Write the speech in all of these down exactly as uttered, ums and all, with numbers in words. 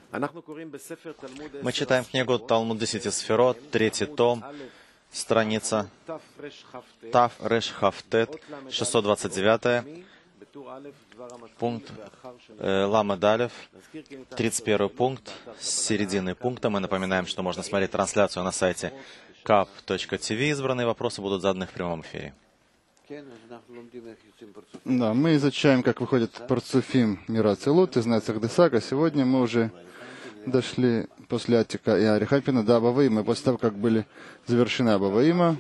Мы читаем книгу Талмуд десяти сферот, третий том, страница Тав Реш Хафтет, шестьсот двадцать девять, пункт э, Лама Далев, тридцать первый пункт, с середины пункта. Мы напоминаем, что можно смотреть трансляцию на сайте кап точка ти ви. Избранные вопросы будут заданы в прямом эфире. Да, мы изучаем, как выходит парцуфим мира Ацилут из Нецехдесага. Сегодня мы уже дошли после Атика и Арихапина до Абаваима. После того, как были завершены Абаваима.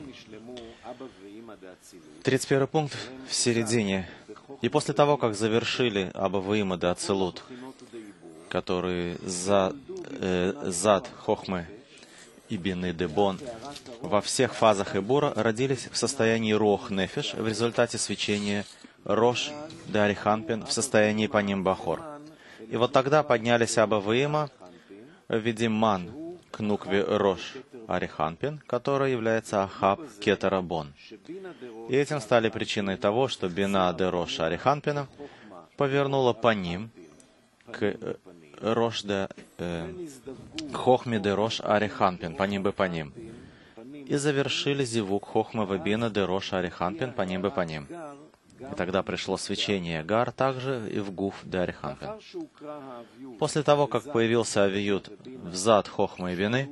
тридцать первый пункт в середине. И после того, как завершили Абаваима де Ацилут, которые за, э, зад Хохмы и Бины де Бон во всех фазах Эбура родились в состоянии Руах Нефеш в результате свечения Рош де Ариханпин в состоянии Паним Бахор. И вот тогда поднялись Абаваима в виде ман к нукве Рош Ариханпин, которая является Ахаб Кетера Бон. И этим стали причиной того, что Бина де Рош Ариханпина повернула по ним к Рош де э, Хохме де Рош Ариханпин, по ним бы по ним. И завершили зивук Хохма Вабина де Рош Ариханпин, по ним бы по ним. И тогда пришло свечение Гар также и в Гуф де Ариханпин. После того, как появился Авиют в зад Хохмы и Бины,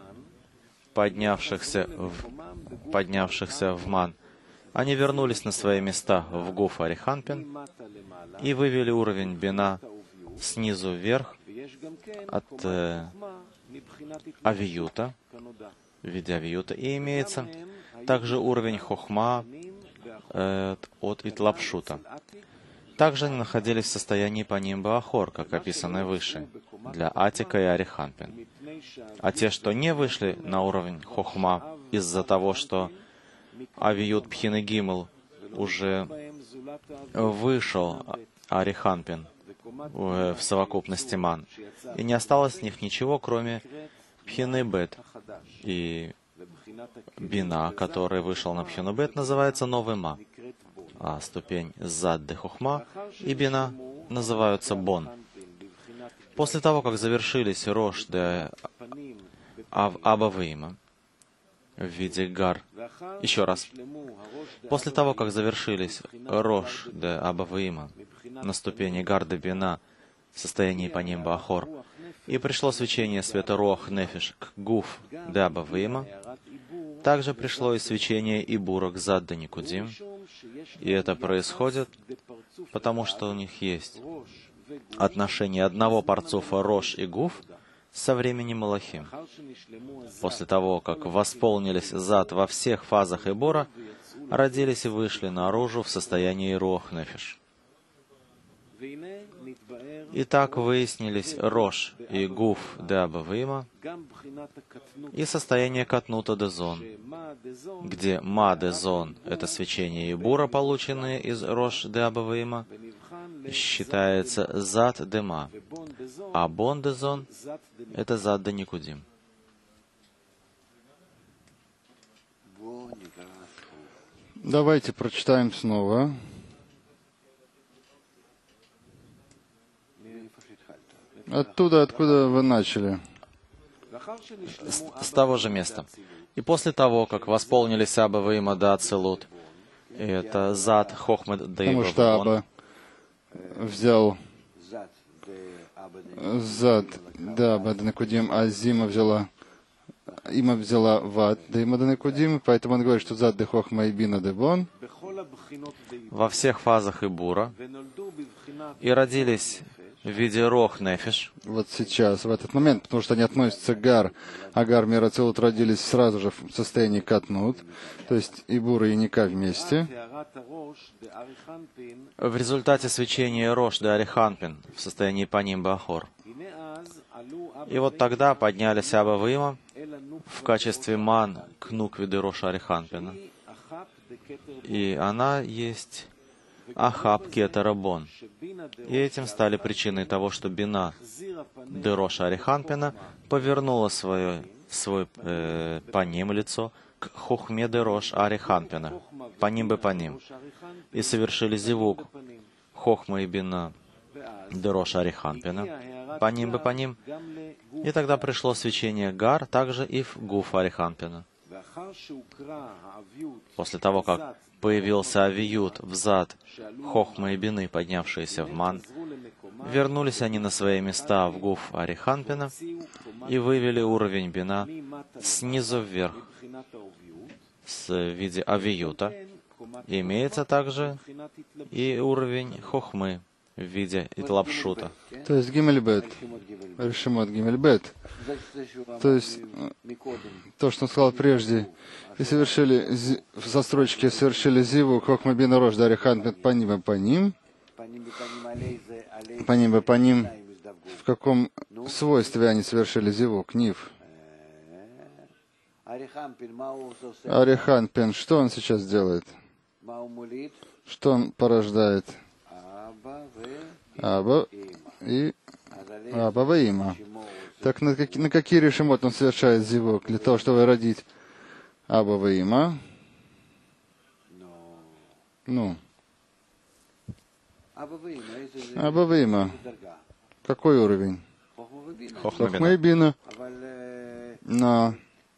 поднявшихся в, поднявшихся в Ман, они вернулись на свои места в Гуф Ариханпин и вывели уровень Бина снизу вверх от э, Авиюта, в виде Авиюта, и имеется также уровень Хохма э, от Итлапшута. Также они находились в состоянии Паним Баахор, как описано выше, для Атика и Ариханпин. А те, что не вышли на уровень Хохма из-за того, что Авиют Пхины Гимл уже вышел Ариханпин в совокупности ман, и не осталось с них ничего, кроме Пхины Бет. И Бина, который вышел на Пхину Бет, называется Новый Ма, а ступень Зад де Хохма и Бина называются Бон. После того, как завершились Рош де Абаваима в виде Гар, еще раз, после того, как завершились Рош де Абаваима на ступени Гар де Бина в состоянии Паним Баахор, и пришло свечение света Руах Нефиш к Гуф де Абаваима, также пришло и свечение Ибура к Зад де Никудим, и это происходит, потому что у них есть отношение одного парцуфа Рош и Гуф со временем Малахим. После того, как восполнились Зад во всех фазах Эбора, родились и вышли наружу в состоянии Руах Нефиш. И так выяснились Рош и Гуф де Абаваима и состояние Катнута де Зон, где Ма де Зон — это свечение Ибура, полученные из Рош де Абаваима, считается Зад де Ма, а Бон де Зон — это Зад де Никудим. Давайте прочитаем снова. Оттуда, откуда вы начали. С, с того же места. И после того, как восполнились Абаваима де Ацилут, и это Зад Хохмы де Потому что Аба взял Зад де Аба де Никудим, а Зима взяла Има взяла Вад де Има де Никудим, поэтому он говорит, что Зад де Хохма и Бина де Бон во всех фазах Ибура и родились в виде Рох Нефиш. Вот сейчас, в этот момент, потому что они относятся к Гар, а Гар Мир Ацилут родились сразу же в состоянии Катнут, то есть Ибура и Ника вместе. В результате свечения Рош де Ариханпин в состоянии Паним Баахор. И вот тогда поднялись Абаваима в качестве ман к нукве де Рош Ариханпина. И она есть Ахаб Кетера Бон. И этим стали причиной того, что Бина де Рош Ариханпина повернула свое, свой э, по ним лицо к Хохме де Рош Ариханпина, по ним бы по ним, и совершили зивук Хохма и Бина де Рош Ариханпина, Паним Бепаним. И тогда пришло свечение Гар также и в Гуф Ариханпина. После того, как появился Авиют взад Хохма и Бины, поднявшиеся в Ман, вернулись они на свои места в Гуф Ариханпина и вывели уровень Бина снизу вверх в виде Авиюта. И имеется также и уровень Хохмы в виде Итлапшута. То есть Гимельбет, Решимот Гимельбет. То есть то, что он сказал прежде, и совершили в застройке совершили зиву Хохма Бина Рош Дариханпин Паним по ним. Паним по ним. В каком свойстве они совершили зиву? Книв. Ариханпин, что он сейчас делает? Что он порождает? Аба и Аба Ваима. Так на какие, на какие решимот он совершает зивок для того, чтобы родить Аба Ваима? Ну. Аба Ваима. Какой уровень? Хохма и Бина. Но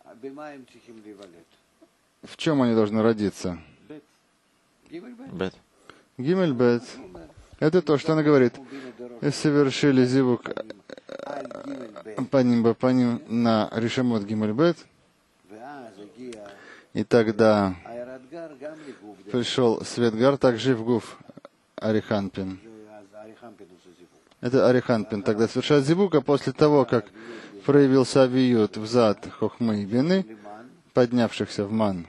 в чем они должны родиться? Бет. Гимельбет. Это то, что она говорит. И совершили зивук паним паним на решемот Гимельбет. И тогда пришел Светгар, также в Гуф Ариханпин. Это Ариханпин тогда совершает зивук, а после того, как проявился Авиют взад Хохмы и Бины, поднявшихся в Ман,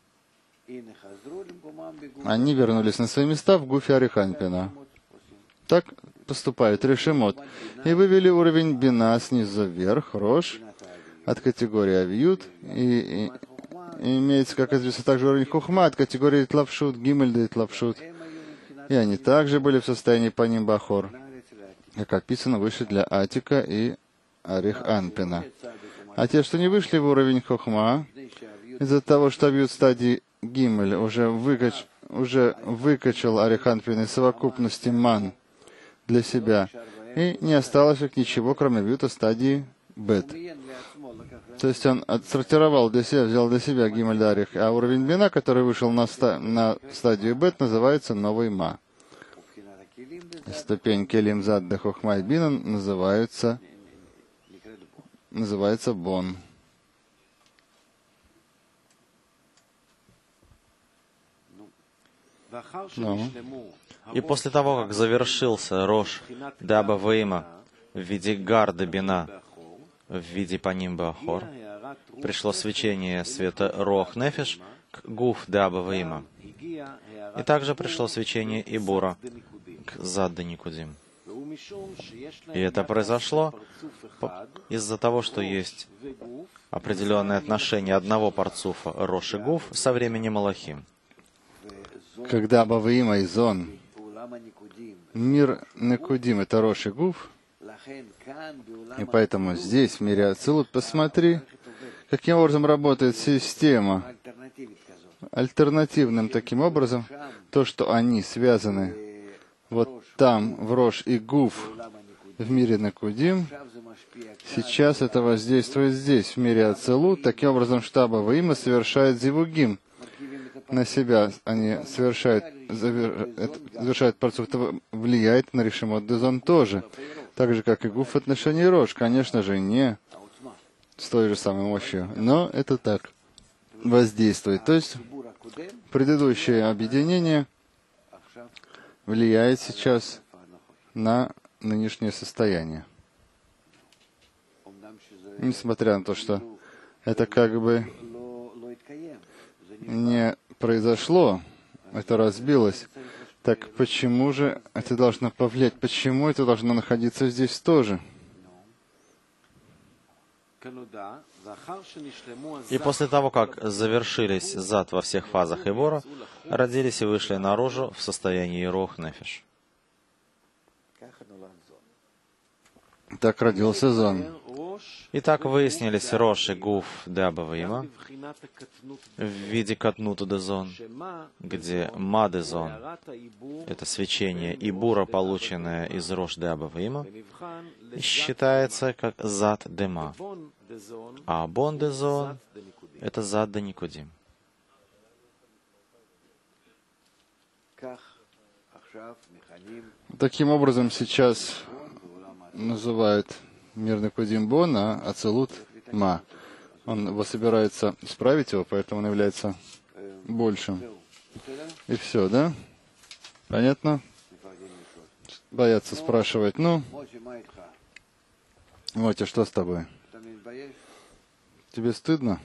они вернулись на свои места в Гуфе Ариханпина. Так поступает Решемот. И вывели уровень Бина снизу вверх, Рош, от категории Авиют, и, и, и имеется, как известно, также уровень Хохма от категории Тлапшут, Гимель да Тлапшут. И они также были в состоянии Паним Бахор, как описано выше для Атика и Ариханпина. А те, что не вышли в уровень Хохма, из-за того, что Авиют стадии Гимель уже, выкач, уже выкачал Ариханпин из совокупности Ман для себя, и не осталось их ничего, кроме Авиюта стадии Бет. То есть он отсортировал для себя, взял для себя Гимель Дарих, а уровень Бина, который вышел на, ста, на стадию Бет, называется Новый Ма. Ступень Келим Зад де Хохма и Бина называется, называется Бон. Ну. И после того, как завершился Рош Даба Вейма в виде Гарда Бина, в виде Паним Бахор, пришло свечение света Рох Нефиш к Гуф Даба Вейма. И также пришло свечение Ибура к Задда Никудим. И это произошло из-за того, что есть определенное отношение одного парцуфа Рош и Гуф со временем Малахим. Когда Баваима и Зон, мир Некудим — это Рош и Гуф, и поэтому здесь, в мире Ацилут, посмотри, каким образом работает система. Альтернативным таким образом, то, что они связаны вот там, в Рош и Гуф, в мире Некудим, сейчас это воздействует здесь, в мире Ацилут, таким образом, что Баваима совершает зивугим на себя, они совершают, завершают парцуф, это влияет на Решемот Дезон тоже. Так же, как и Гуф в отношении Рош. Конечно же, не с той же самой мощью, но это так воздействует. То есть, предыдущее объединение влияет сейчас на нынешнее состояние. Несмотря на то, что это как бы не произошло, это разбилось, так почему же это должно повлиять? Почему это должно находиться здесь тоже? И после того, как завершились зад во всех фазах Ибора, родились и вышли наружу в состоянии Рох Нефиш. Так родился Зон. Итак, выяснились Рош и Гуф де Абаваима в виде Катнута Дезон, где Ма Дезон — это свечение и бура, полученное из Рош де Абаваима, считается как Зад Дема, а Бон Дезон — это Зад де Никодим. Таким образом, сейчас называют мир Никодим Бон, а Ацилут Ма. Он его собирается исправить его, поэтому он является большим. И все, да? Понятно? Боятся спрашивать. Ну, Мотя, что с тобой? Тебе стыдно?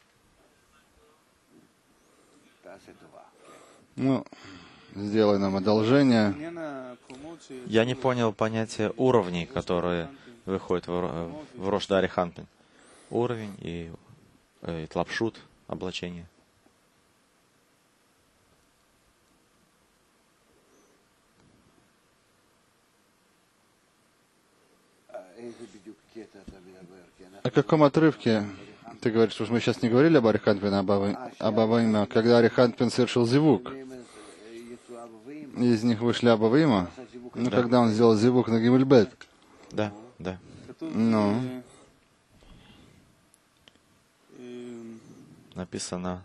Ну, сделай нам одолжение. Я не понял понятия уровней, которые выходят в, в Рош де Ариханпин. Уровень и, и тлапшут, облачение. О каком отрывке ты говоришь? Что мы сейчас не говорили об Ариханпин, а об Абаваиме, когда Ариханпин совершил зивук. Из них вышли Абаваима. Ну, Да. когда он сделал зивук на Гимельбет. Да, да. Ну, Написано,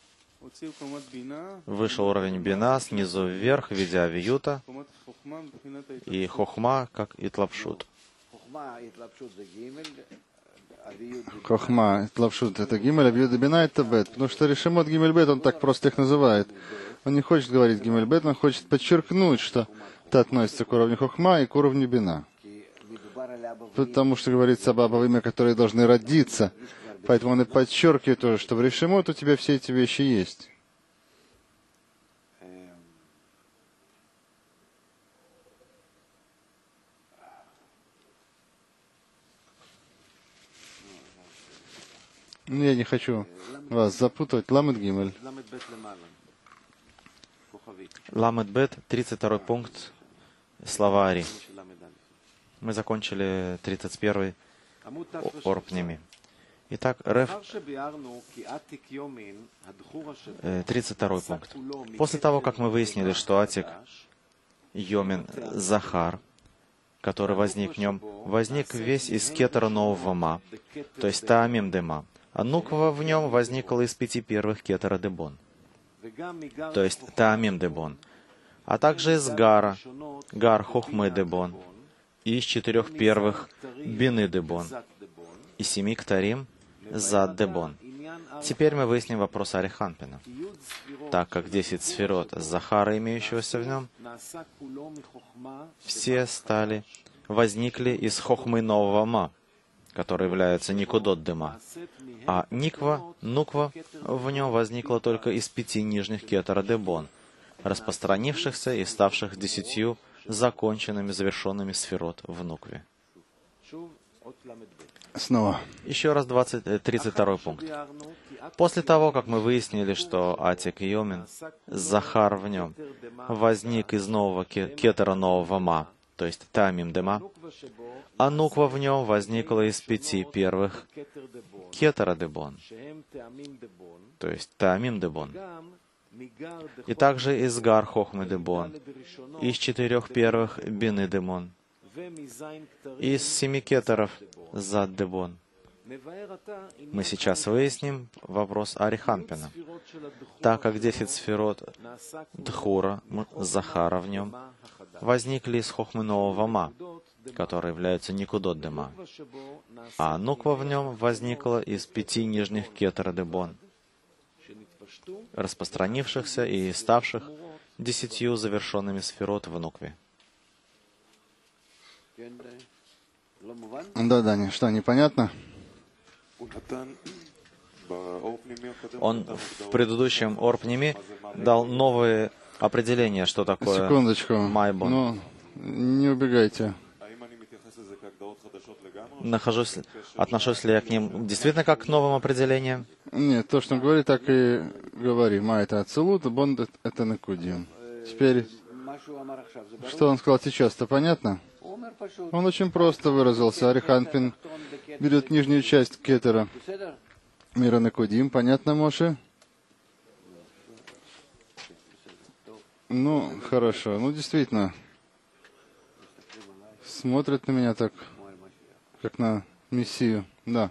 вышел уровень бина снизу вверх в виде авиюта, и хохма, как и тлапшут. Хохма, Тлапшут — это Гимель, а Бьюда Бина — это Бет. Потому что Решемот Гимельбет, он так просто их называет. Он не хочет говорить Гимельбет, он хочет подчеркнуть, что это относится к уровню Хохма и к уровню Бина. Потому что говорится об Абаваиме, которые должны родиться. Поэтому он и подчеркивает тоже, что в Решемот у тебя все эти вещи есть. Ну, я не хочу вас запутывать. Ламет Гимель. Ламет Бет, тридцать второй пункт, слова Ари. Мы закончили тридцать первый орпнями. Итак, Реф, э, тридцать второй пункт. После того, как мы выяснили, что Атик Йомин Захар, который возник в нем, возник весь из кетера нового Ма, то есть Таамим Дема, а Нуква в нем возникла из пяти первых кетера Дебон, то есть Таамим Дебон, а также из Гара, Гар Хохмы Дебон, и из четырех первых Бины Дебон, и семи Ктарим Зад Дебон. Теперь мы выясним вопрос Ариханпина. Так как десять сферот Захара, имеющегося в нем, все стали, возникли из Хохмы нового Ма, который является Никудот Дема, а Никва, Нуква, в нем возникла только из пяти нижних кетера Дебон, распространившихся и ставших десятью законченными, завершенными сферот в Нукве. Снова. Еще раз двадцать, тридцать второй пункт. После того, как мы выяснили, что Атик Йомин, Захар в нем, возник из нового кетера нового Ма, то есть Таамим Дема, а Нуква в нем возникла из пяти первых кетера Дебон, то есть Таамим Дебон, и также из Гар Хохмы Дебон, из четырех первых Бины Дебон, из семи кетеров Зад Дебон. Мы сейчас выясним вопрос Ариханпина. Так как десять сферот Дхура, Захара в нем, возникли из Хохмы нового Ма, который является Никудот Дема, а Нуква в нем возникла из пяти нижних кетера Дебон, распространившихся и ставших десятью завершенными сферот в Нукве. Да, Даня, что, непонятно? Он в предыдущем Орпними дал новые определения, что такое Секундочку. Майбон. Ну, не убегайте. Нахожусь, отношусь ли я к ним действительно как к новым определениям? Нет, то, что он говорит, так и говори. Ма — это Ацилут, Бон — это Никудим. Теперь, что он сказал сейчас-то, понятно? Он очень просто выразился. Ариханпин берет нижнюю часть кетера мира Никодим. Понятно, Моше? Ну, хорошо. Ну, действительно, смотрит на меня так, как на Мессию. Да.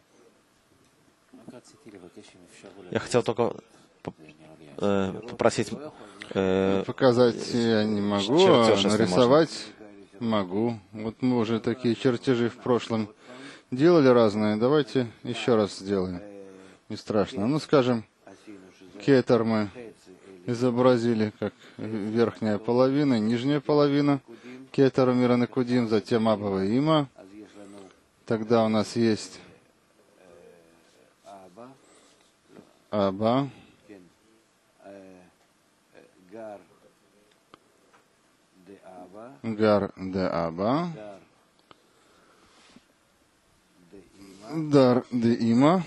Я хотел только э, попросить... Э, Показать я не могу, а чертеж, если нарисовать могу. Вот мы уже такие чертежи в прошлом делали разные. Давайте еще раз сделаем. Не страшно. Ну, скажем, кетер мы изобразили как верхняя половина, нижняя половина кетера мира Никодим, затем Аба и Има. Тогда у нас есть Аба, Гар де Аба, Дар де Има,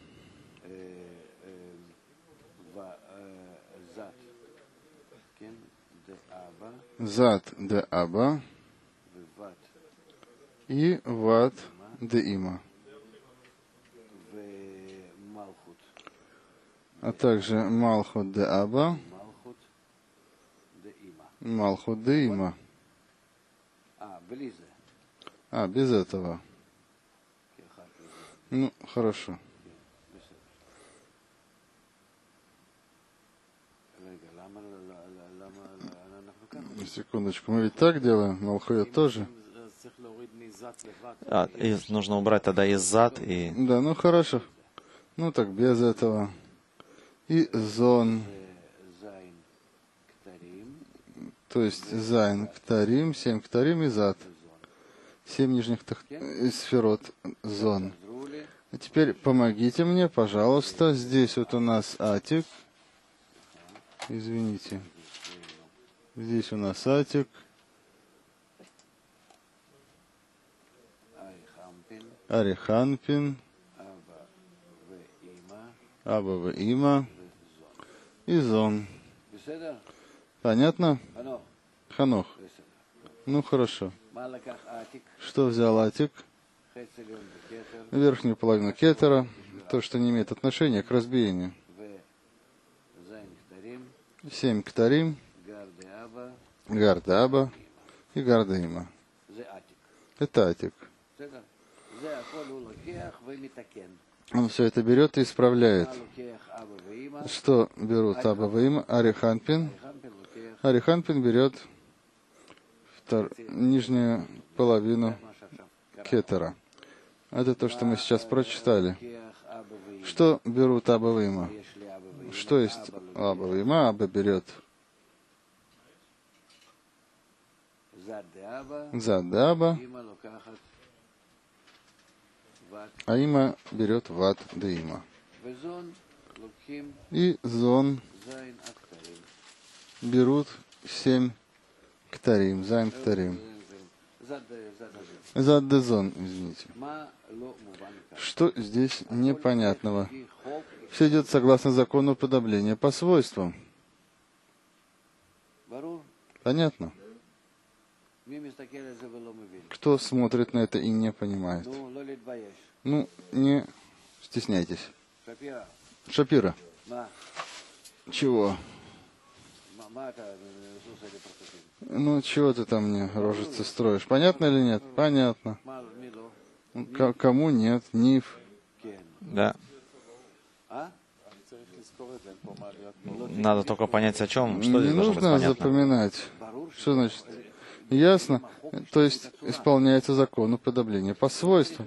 Зад де Аба и Ват де Има, а также Малхут де Аба, Малхут де Има. А, без этого. Ну, хорошо. Секундочку, мы ведь так делаем? Малхует тоже? а, и нужно убрать тогда из зад и... Да, ну хорошо. Ну так без этого. И зон. То есть зайн ктарим, семь ктарим и зад. Семь нижних тах... сферот зон. А теперь помогите мне, пожалуйста. Здесь вот у нас атик. Извините. Здесь у нас атик. Ариханпин. Аба и Има. И зон. Понятно? Ханох. Ну хорошо. Что взял атик? Верхнюю половину кетера. То, что не имеет отношения к разбиению. Семь ктарим. Гарда Аба и Гарда Има. Это атик. Он все это берет и исправляет. Что берут Аба и Има? Ариханпин. Ариханпин берет втор... нижнюю половину кетера. Это то, что мы сейчас прочитали. Что берут Аба и Има? Что есть Аба и Има? Аба берет зад де Аба, а Има берет ват де Има. И зон берут семь ктарим, зайн ктарим. Зад де зон, извините. Что здесь непонятного? Все идет согласно закону подобления по свойствам. Понятно? Кто смотрит на это и не понимает? Ну, не стесняйтесь. Шапира. Чего? Ну, чего ты там мне рожицы строишь? Понятно или нет? Понятно. К- кому нет? Ниф. Да. Надо только понять, о чем. Что Не здесь должно быть нужно понятно. запоминать. Что значит? Ясно? То есть исполняется закон уподобления по свойству.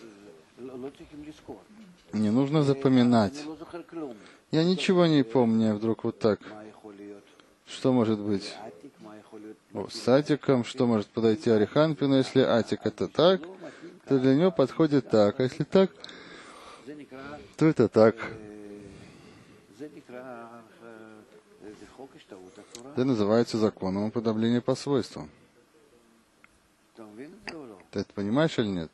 Не нужно запоминать. Я ничего не помню вдруг вот так. Что может быть? О, с атиком, что может подойти Ариханпину? Если атик это так, то для него подходит так. А если так, то это так. Это называется законом уподобления по свойствам. Ты это понимаешь или нет?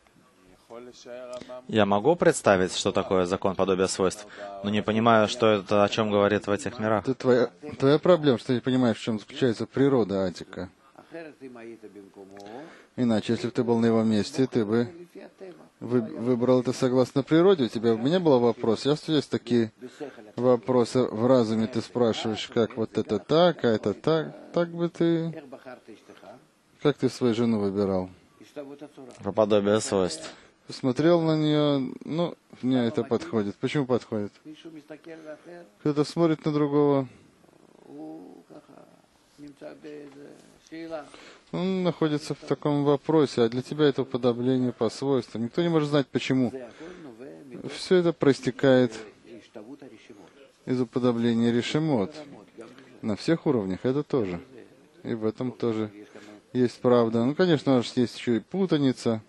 Я могу представить, что такое закон подобия свойств, но не понимаю, что это, о чем говорит в этих мирах. Это твоя, твоя проблема, что ты не понимаешь, в чем заключается природа атика. Иначе, если бы ты был на его месте, ты бы вы, выбрал это согласно природе? У тебя у меня был вопрос. Я есть такие вопросы в разуме. Ты спрашиваешь, как вот это так, а это так. Так бы ты... Как ты свою жену выбирал? По подобию свойств. Посмотрел на нее, ну, мне это подходит. Почему подходит? Кто-то смотрит на другого, он находится в таком вопросе, а для тебя это уподобление по свойствам. Никто не может знать, почему. Все это проистекает из уподобления решемот. На всех уровнях это тоже. И в этом тоже есть правда. Ну, конечно, у нас есть еще и путаница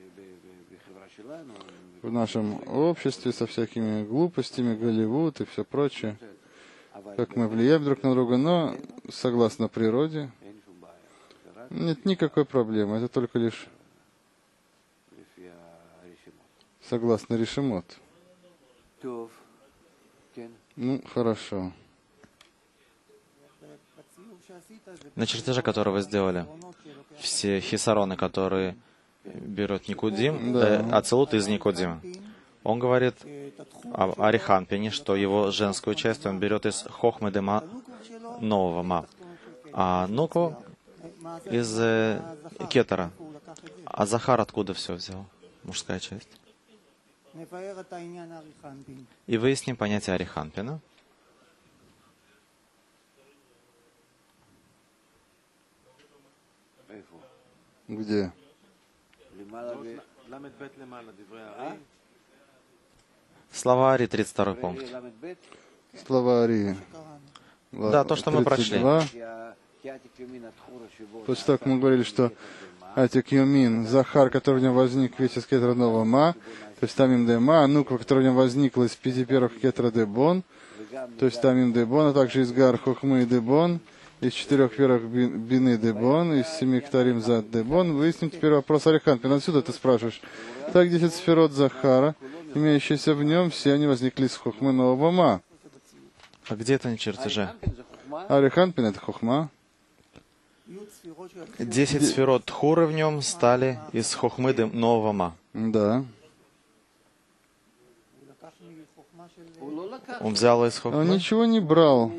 в нашем обществе со всякими глупостями, Голливуд и все прочее. Как мы влияем друг на друга, но согласно природе нет никакой проблемы. Это только лишь согласно решемот. Ну, хорошо. На чертеже, который вы сделали, все хисароны, которые берут Никудим, Да. э, Ацелут из Никудима, он говорит об Ариханпине, что его женскую часть он берет из Хохмы Дема нового Ма, а Нуку из э, Кетера. А Захар откуда все взял? Мужская часть. И выясним понятие Ариханпина. Где? Слова Ари, тридцать второй пункт. Слова Арии. Да, то, что мы тридцать два. После того, как мы говорили, что Атик Юмин, Захар, который в нем возник весь из кетра нового Ма, то есть Тамим де Ма, Нуква, которая в нем возникла из пяти первых кетра де Бон, то есть Тамим де Бон, а также из Гар Хохмы де Бон, из четырех первых Бины де Бон, из семи Ктарим Зад де Бон. Выясним теперь вопрос Ариханпин. Отсюда ты спрашиваешь. Так, десять сферот Захара, имеющиеся в нем, все они возникли из Хохмы нового Ма. А где это на чертеже? Ариханпин — это Хохма. Десять сферот Тхуры в нем стали из Хохмы Дем нового Ма. Да. Он взял из Он Хохмы. ничего не брал.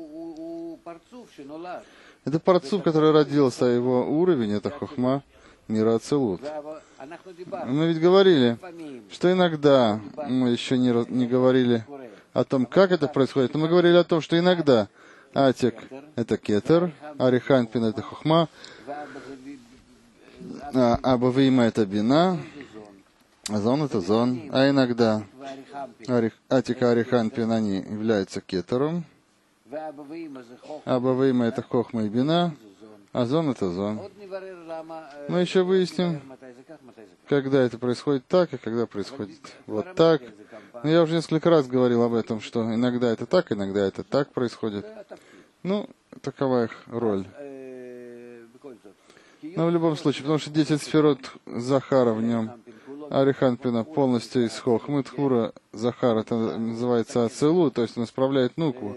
Это парцуф, который родился, а его уровень — это Хохма мира Ацелут. Мы ведь говорили, что иногда, мы еще не, не говорили о том, как это происходит, но мы говорили о том, что иногда Атик — это Кетер, Ариханпин — это Хохма, а Абавима — это Бина, а Зон — это Зон. А иногда Арих, Атик и Ариханпин, они являются Кетером, Абавима — это Хохма и Бина, а Зон — это Зон. Мы еще выясним, когда это происходит так, и когда происходит вот так. Но я уже несколько раз говорил об этом, что иногда это так, иногда это так происходит. Ну, такова их роль. Но в любом случае, потому что десять сферот Захара в нем, Ариханпина, полностью из Хохмы, Тхура Захара, это называется Ацелу, то есть он исправляет Нукву.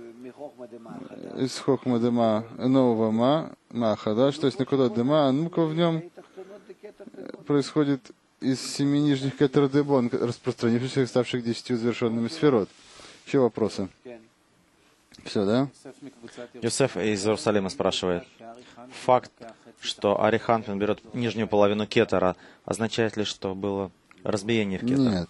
Из Хохмы Дема нового Ма, Маха, да, что есть никуда Дема, а Нуква в нем происходит из семи нижних кетер дебон, распространившихся, ставших десятью завершенными сферот. Еще вопросы? Все, да? Юсеф из Иерусалима спрашивает. Факт, что Ариханпин берет нижнюю половину кетера, означает ли, что было разбиение в кетер? Нет.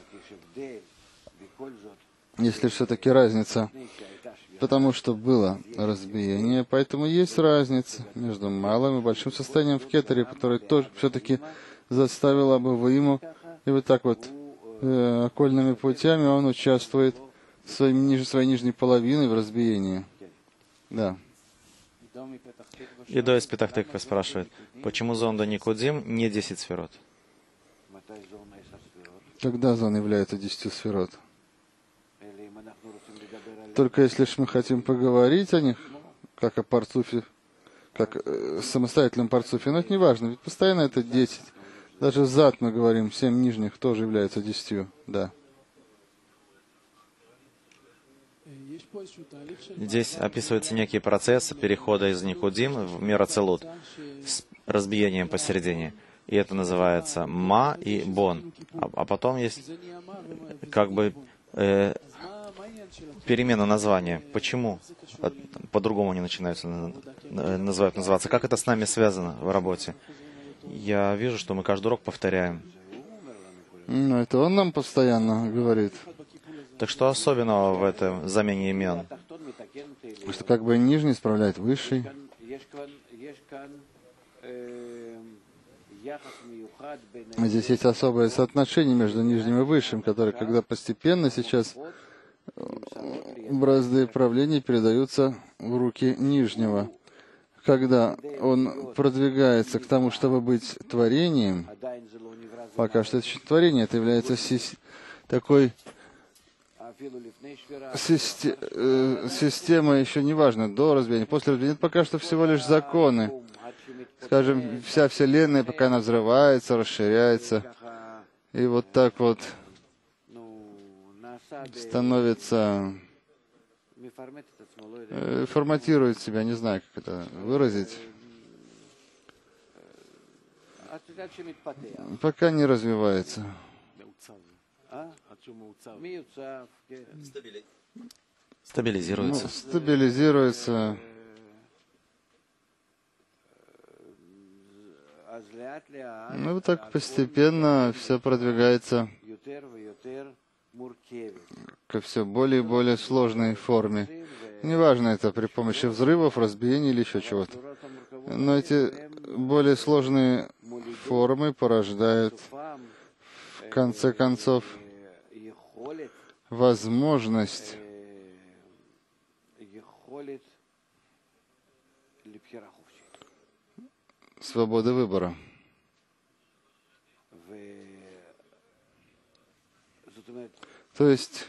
Если все-таки разница, потому что было разбиение, поэтому есть разница между малым и большим состоянием в кетере, которое тоже все-таки заставило бы Ваиму, и вот так вот э, окольными путями он участвует своей, ниж, своей нижней половиной в разбиении. Да. Идо из Петахтыквы спрашивает, почему зонда Никудим не десять сферот? Когда зон является десятью сферот? Только если ж мы хотим поговорить о них, как о парцуфе, как э, самостоятельном парцуфе, но это не важно, ведь постоянно это десять. Даже зад мы говорим, семь нижних тоже являются десятью, да. Здесь описываются некие процессы перехода из Никудим в мир Ацелут с разбиением посередине. И это называется ма и бон. А, а потом есть как бы э, перемена названия. Почему от- по-другому они начинаются на- на- называют называться? Как это с нами связано в работе? Я вижу, что мы каждый урок повторяем. Ну, это он нам постоянно говорит. Так что особенного в этом замене имен? Что как бы нижний исправляет высший. Здесь есть особое соотношение между нижним и высшим, которое, когда постепенно сейчас бразды правления передаются в руки нижнего. Когда он продвигается к тому, чтобы быть творением, пока что это еще творение, это является сис- такой систе- э, система, еще не важно, до разбиения, после разбиения, это пока что всего лишь законы. Скажем, вся Вселенная, пока она взрывается, расширяется, и вот так вот становится, э, форматирует себя, не знаю, как это выразить, пока не развивается. Ну, Стабилизируется. стабилизируется. Ну, вот так постепенно все продвигается ко все более и более сложной форме. Неважно, это при помощи взрывов, разбиений или еще чего-то. Но эти более сложные формы порождают, в конце концов, возможность свободы выбора. То есть,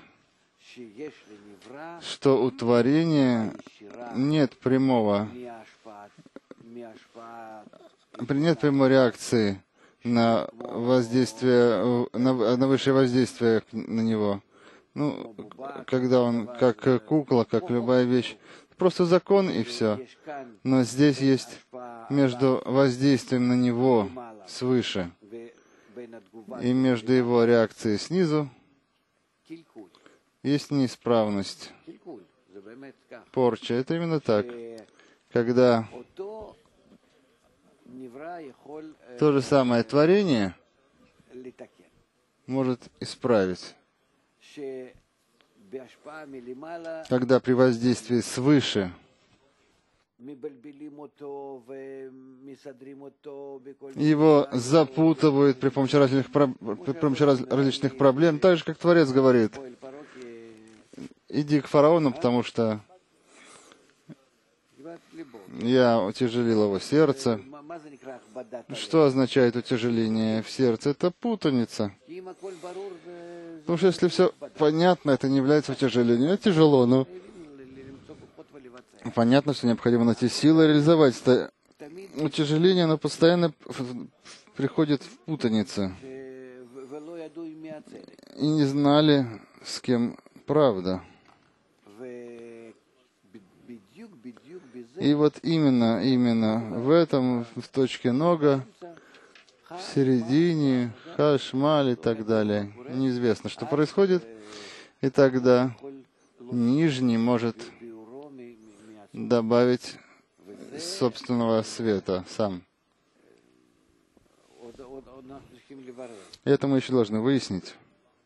что у творения нет прямого, нет прямой реакции на воздействие, на, на высшее воздействие на него. Ну, когда он как кукла, как любая вещь, просто закон и все. Но здесь есть между воздействием на него свыше и между его реакцией снизу есть неисправность, порча. Это именно так. Когда то же самое творение может исправить. Когда при воздействии свыше его запутывают при помощи различных, при помощи различных проблем, так же, как Творец говорит, иди к фараону, потому что я утяжелил его сердце. Что означает утяжеление в сердце? Это путаница. Потому что если все понятно, это не является утяжелением. Это тяжело, но понятно, что необходимо найти силы реализовать это утяжеление, оно постоянно приходит в путаницу. И не знали, с кем правда. И вот именно, именно в этом, в точке нога, в середине, хашмаль и так далее, неизвестно, что происходит. И тогда нижний может добавить собственного света сам. Это мы еще должны выяснить.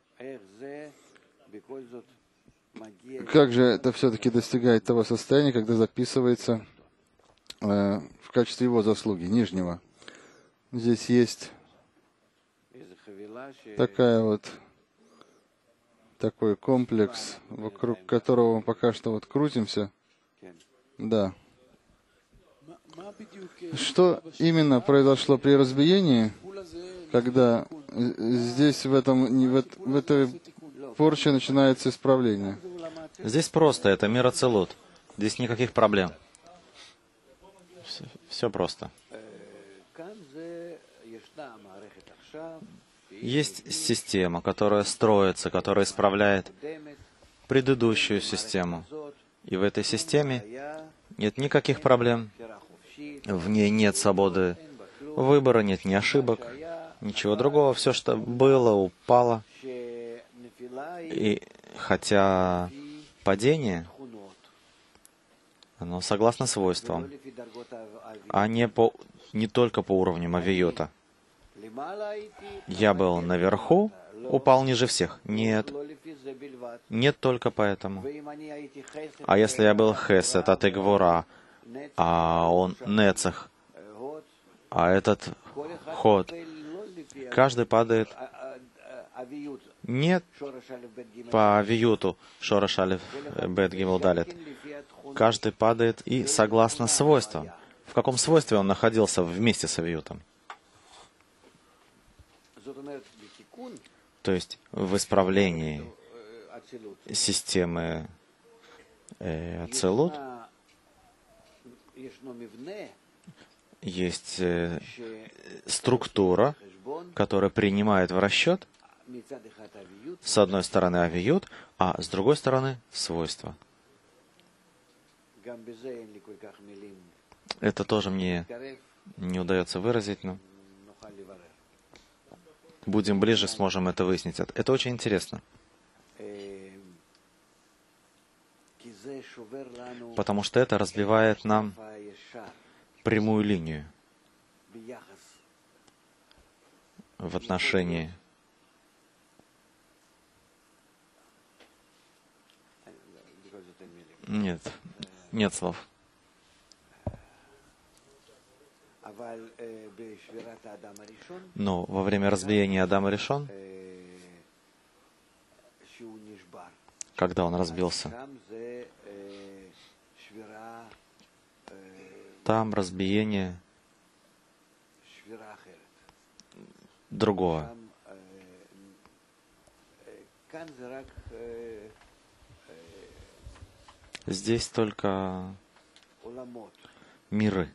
Как же это все-таки достигает того состояния, когда записывается э, в качестве его заслуги, нижнего. Здесь есть такая вот, такой комплекс, вокруг которого мы пока что вот крутимся. Да. Что именно произошло при разбиении, когда здесь в этом, в, в этой порче начинается исправление? Здесь просто, это мир ацилут. Здесь никаких проблем. Все, все просто. Есть система, которая строится, которая исправляет предыдущую систему. И в этой системе нет никаких проблем. В ней нет свободы выбора, нет ни ошибок, ничего другого. Все, что было, упало. И хотя падение, оно согласно свойствам, а не, по, не только по уровню авиота. Я был наверху, упал ниже всех. Нет. Нет только поэтому. А если я был хесед, а ты гвора, а он нецах, а этот ход, каждый падает нет по авиюту, шорош алеф бет гимел далет. Каждый падает и согласно свойствам. В каком свойстве он находился вместе с авиютом? То есть в исправлении системы э, ацелут есть э, структура, которая принимает в расчет с одной стороны авиют, а с другой стороны свойства. Это тоже мне не удается выразить, но будем ближе, сможем это выяснить. Это очень интересно. Потому что это разбивает нам прямую линию в отношении Нет, нет слов. Но во время разбиения Адама Ришон, когда он разбился, там разбиение другого. Здесь только миры.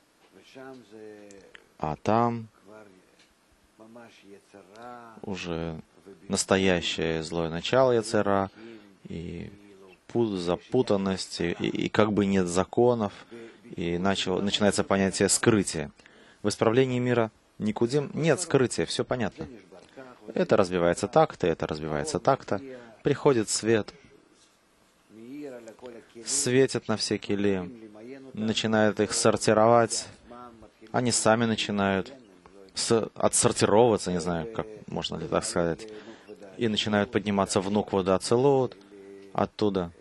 А там уже настоящее злое начало яцера, и запутанность, и, и как бы нет законов, и начало, начинается понятие скрытия. В исправлении мира Никудим нет скрытия, все понятно. Это разбивается так-то, это разбивается так-то. Приходит свет, светит на все кили, начинает их сортировать, они сами начинают с, отсортировываться, не знаю, как можно ли так сказать, и начинают подниматься в нукву да ацелут, оттуда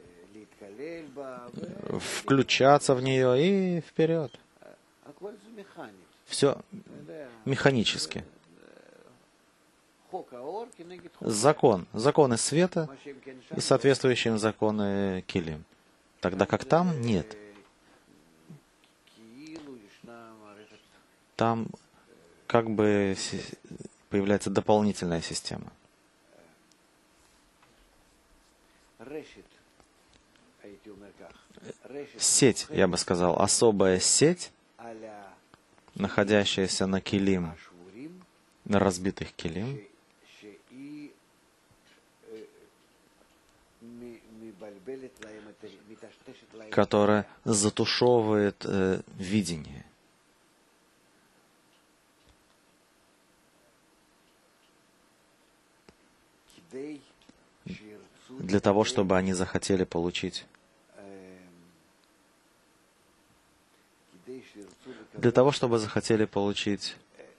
включаться в нее и вперед. Все механически. Закон, законы света и соответствующие им законы кили. Тогда как там нет. Там как бы появляется дополнительная система. Сеть, я бы сказал, особая сеть, находящаяся на килим, на разбитых килим, которая затушевывает э, видение. Для того, чтобы они захотели получить, для того, чтобы захотели получить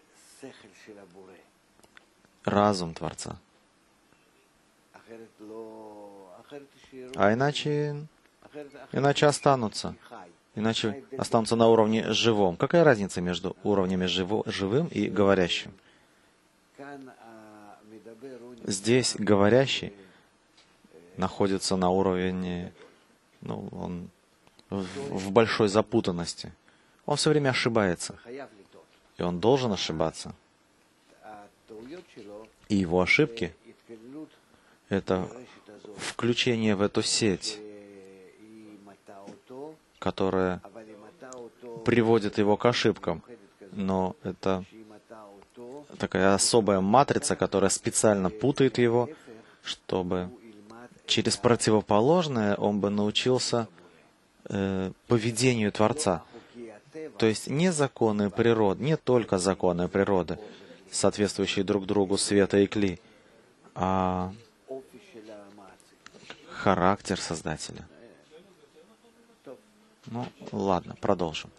разум Творца. А иначе, иначе останутся. Иначе останутся на уровне живом. Какая разница между уровнями живо, живым и говорящим? Здесь говорящий находится на уровне, ну, он в, в большой запутанности. Он все время ошибается. И он должен ошибаться. И его ошибки — это включение в эту сеть, которая приводит его к ошибкам. Но это такая особая матрица, которая специально путает его, чтобы через противоположное он бы научился э, поведению Творца. То есть не законы природы, не только законы природы, соответствующие друг другу света и кли, а характер Создателя. Ну, ладно, продолжим.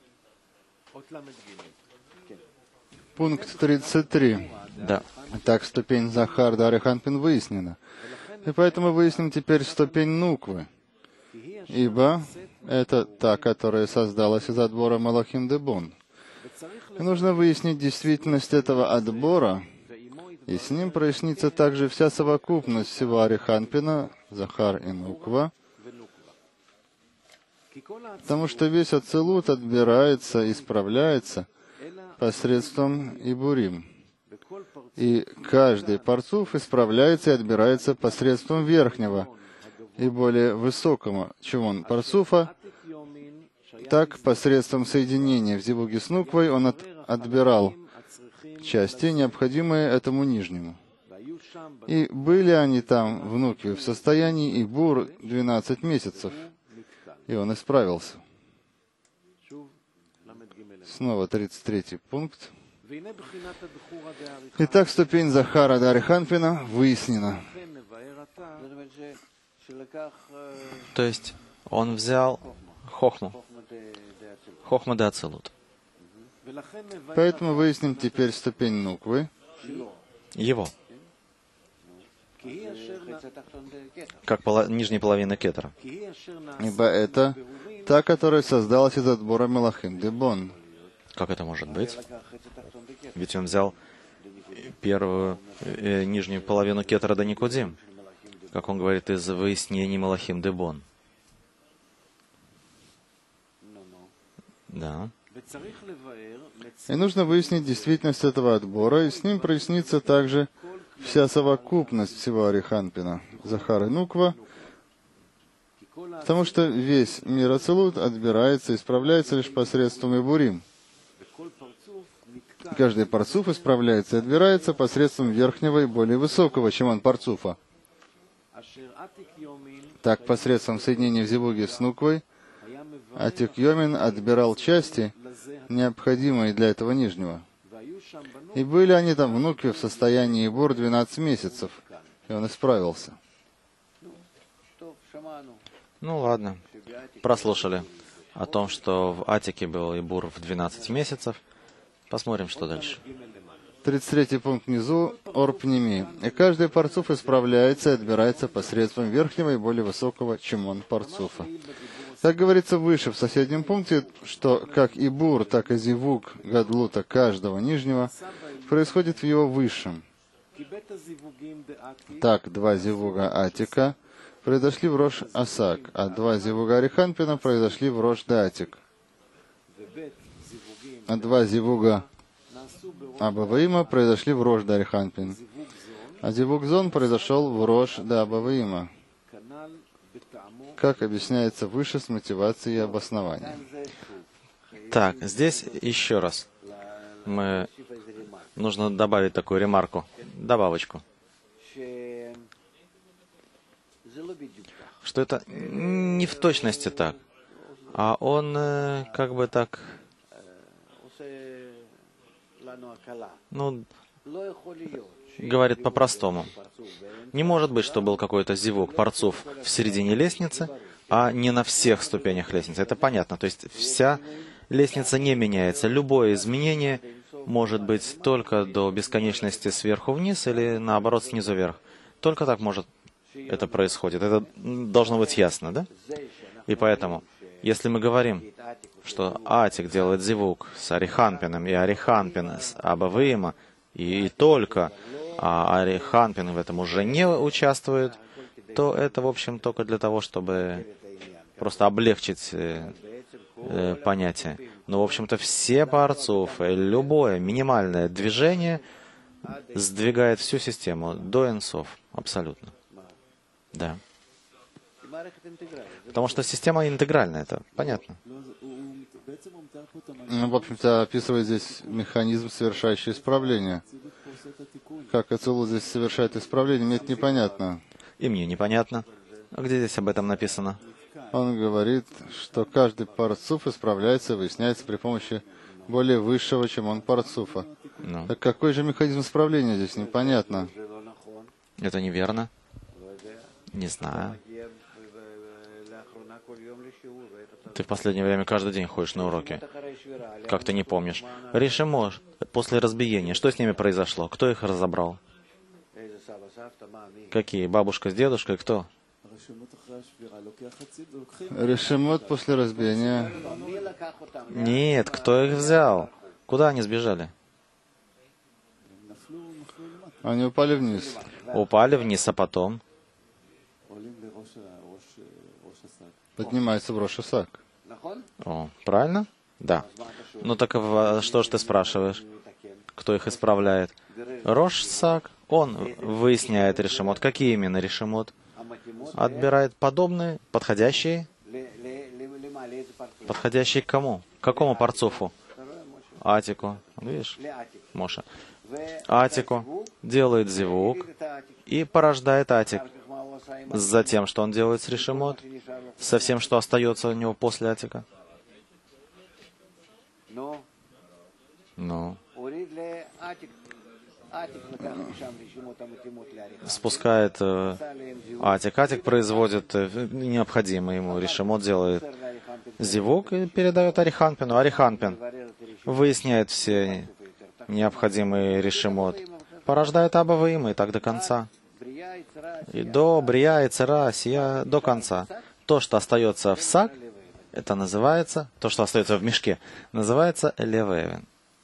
Пункт тридцать три. Да. Так, ступень Захар да Ариханпин выяснена. И поэтому выясним теперь ступень Нуквы. Ибо это та, которая создалась из отбора Малахим Дебон. И нужно выяснить действительность этого отбора, и с ним прояснится также вся совокупность всего Ариханпина, Захар и Нуква, потому что весь Ацилут отбирается, исправляется посредством Ибурим. И каждый парцуф исправляется и отбирается посредством верхнего и более высокого чувон парцуфа. Так, посредством соединения в зивуге с нуквой он от, отбирал части, необходимые этому нижнему. И были они там, в нукве, в состоянии Ибур двенадцать месяцев, и он исправился. Снова тридцать третий пункт. Итак, ступень Захара да Ариханпина выяснена. То есть он взял хохму, хохма да ацилут. Поэтому выясним теперь ступень Нуквы. Его. Как поло... нижняя половина кетера. Ибо это та, которая создалась из отбора Мелахим Дебон. Как это может быть? Ведь он взял первую э, нижнюю половину кетера да Никодим, как он говорит, из выяснений Малахим Дебон. Да. И нужно выяснить действительность этого отбора, и с ним прояснится также вся совокупность всего Ариханпина, Захар и Нуква, потому что весь мир Ацилут отбирается и исправляется лишь посредством Ибурим. Каждый парцуф исправляется и отбирается посредством верхнего и более высокого, чем он парцуфа. Так, посредством соединения в зивуге с Нуквой, Атик Йомин отбирал части, необходимые для этого нижнего. И были они там в Нукве в состоянии Ибур двенадцать месяцев, и он исправился. Ну ладно, прослушали о том, что в Атике был Ибур в двенадцать месяцев. Посмотрим, что дальше. тридцать третий пункт внизу, Орпними. И каждый парцуф исправляется и отбирается посредством верхнего и более высокого, чем он парцуфа. Так говорится выше, в соседнем пункте, что как Ибур, так и Зивуг Гадлута каждого нижнего происходит в его высшем. Так, два Зивуга Атика произошли в Рош Асак, а два Зивуга Ариханпина произошли в Рош Датик. А два Зивуга Абаваима произошли в Рош Дариханпин. А Зивуг Зон произошел в Рош да Абаваима. Как объясняется выше с мотивацией и обоснованием. Так, здесь еще раз мы нужно добавить такую ремарку, добавочку, что это не в точности так, а он э, как бы так, ну, говорит по-простому. Не может быть, что был какой-то зивук, парцуф в середине лестницы, а не на всех ступенях лестницы. Это понятно. То есть вся лестница не меняется. Любое изменение может быть только до бесконечности сверху вниз или наоборот снизу вверх. Только так может это происходит. Это должно быть ясно, да? И поэтому, если мы говорим, что Атик делает зивук с Ариханпином и Ариханпин с Абаваима, и, и только а Ариханпин в этом уже не участвует, то это, в общем, только для того, чтобы просто облегчить э, э, понятие. Но, в общем-то, все парцуфы, любое минимальное движение сдвигает всю систему до энсов. Абсолютно. Да. Потому что система интегральная, это понятно. Ну, в общем-то, описывает здесь механизм, совершающий исправление. Как Ацилут здесь совершает исправление, мне это непонятно. И мне непонятно. А где здесь об этом написано? Он говорит, что каждый парцуф исправляется, выясняется при помощи более высшего, чем он парцуфа. Ну, Так какой же механизм исправления здесь? Непонятно. это неверно. Не знаю. Ты в последнее время каждый день ходишь на уроки. Как ты не помнишь? Решимот, после разбиения, что с ними произошло? Кто их разобрал? Какие? Бабушка с дедушкой? Кто? Решимот после разбиения. Нет, кто их взял? Куда они сбежали? Они упали вниз. Упали вниз, а потом? Поднимается в Рош Исаак. О, правильно? Да. Ну так в- что ж ты спрашиваешь? Кто их исправляет? Рош Исаак, он выясняет решимот. Какие именно решимот? Отбирает подобные, подходящие. Подходящие к кому? К какому парцуфу? Атику. Видишь? Моша. Атику. Делает зивук и порождает атик. Затем, что он делает с решимот? Со всем, что остается у него после атика? Ну, спускает э, атик. Атик производит э, необходимый ему. Решимот делает зивук и передает Ариханпину. Ариханпин выясняет все необходимые решимот. Порождает Абаваим, и так до конца. И до Брия и Цера, сия до конца. То, что остается в сак, это называется, то, что остается в мешке, называется Левевин.